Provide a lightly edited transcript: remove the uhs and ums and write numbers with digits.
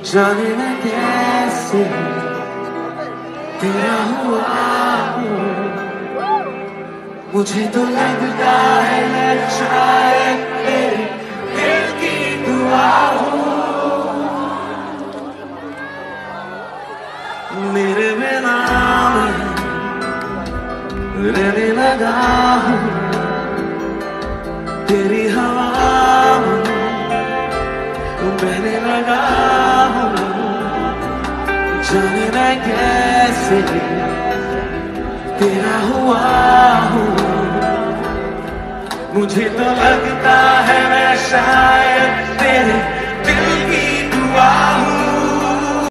जाने न कैसे तेरा हुआ हूँ। मुझे तो लगता है मैं शायद तेरे दिल की दुआ हूँ। मेरे बिना मैं रहने लगा हूँ, तेरी हवा बहने लगा हूँ। जाने न कैसे तेरा हुआ हूँ। मुझे तो लगता है मैं शायद तेरे